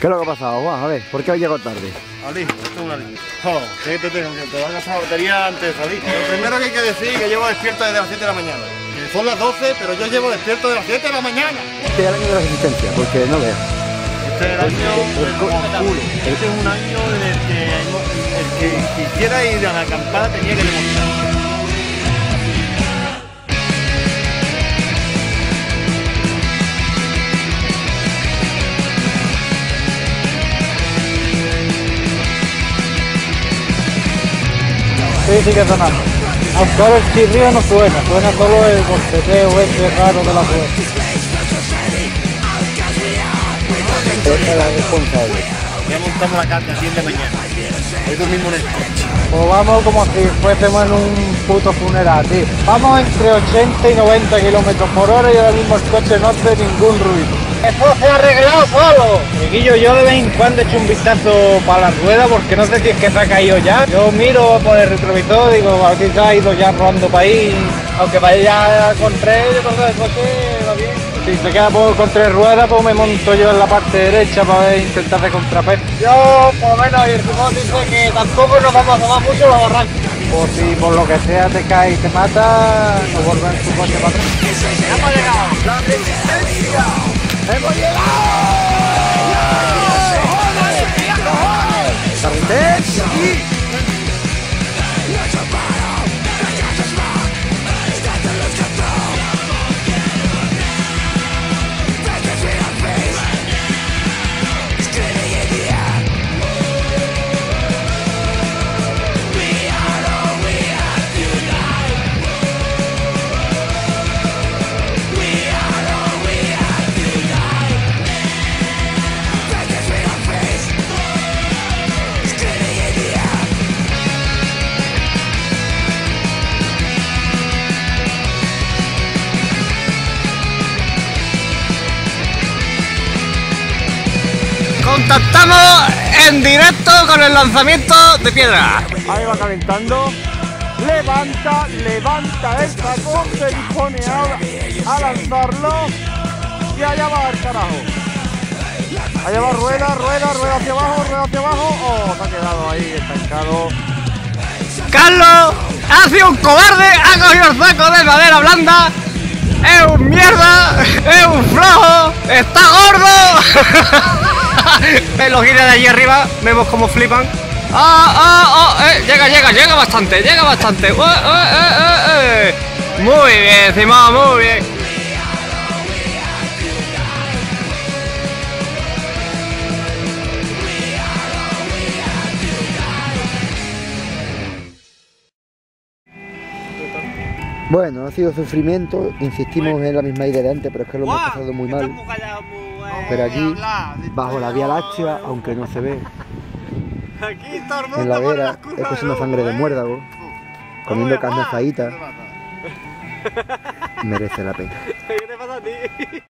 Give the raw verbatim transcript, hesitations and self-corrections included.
¿Qué es lo que ha pasado, Juan? A ver, ¿por qué has llegado tarde? Ali, esto es una línea. Oh, ¿qué te tengo? Que te va a gastar la batería antes de salir. Lo primero que hay que decir es que llevo despierto desde las siete de la mañana. Que son las doce, pero yo llevo despierto desde las siete de la mañana. Este es el año de la resistencia, porque no veas. Este es el año del oscuro. Este es un año en el que el que quisiera ir a la acampada tenía que demostrar. Sí, sigue sonando. Aunque ahora el chirrío no suena, suena solo el boceteo ese raro de la suerte. Esta es la responsable. Ya montamos la carta a diez de la mañana. Hoy dormimos en el coche. Pues vamos como si fuésemos en un puto funeral, tío. Vamos entre ochenta y noventa kilómetros por hora y ahora mismo el coche no hace ningún ruido. ¡Eso se ha arreglado solo! Chiquillo, yo de vez en cuando echo un vistazo para la rueda porque no sé si es que se ha caído ya. Yo miro por el retrovisor y digo, aquí se ha ido ya rodando para ahí. Aunque vaya con tres, yo creo que el coche va bien. Si se queda por, con tres ruedas, pues me monto yo en la parte derecha para ver, intentar de contrapeso. Yo, por lo menos, y el Simón dice que tampoco nos vamos a tomar mucho los arranques. Pues si por lo que sea te cae y te mata, nos vuelven tu coche para atrás. ¡Hemos llegado! ¡La resistencia! ¡Hemos llegado! ¡La resistencia! ¡Sí! Contactamos en directo con el lanzamiento de piedra. Ahí va calentando. Levanta, levanta el sacón, se dispone ahora a lanzarlo. Y allá va el carajo. Allá va rueda, rueda, rueda hacia abajo, rueda hacia abajo. Oh, se ha quedado ahí estancado. Carlos ha sido un cobarde, ha cogido el saco de madera blanda. Es un mierda, es un flojo, está gordo. Los giros de allí arriba, vemos cómo flipan. ¡Ah, ah, ah! Eh, llega, llega, llega bastante, llega bastante. Uh, uh, uh, uh, uh. Muy bien, Simón, muy bien. Bueno, ha sido sufrimiento, insistimos en la misma idea de antes, pero es que lo hemos pasado muy mal. Pero aquí, bajo la Vía Láctea, aunque no se ve, en la vera, escuchando sangre de muérdago, comiendo carne asadita, merece la pena. ¿Qué te pasa a ti?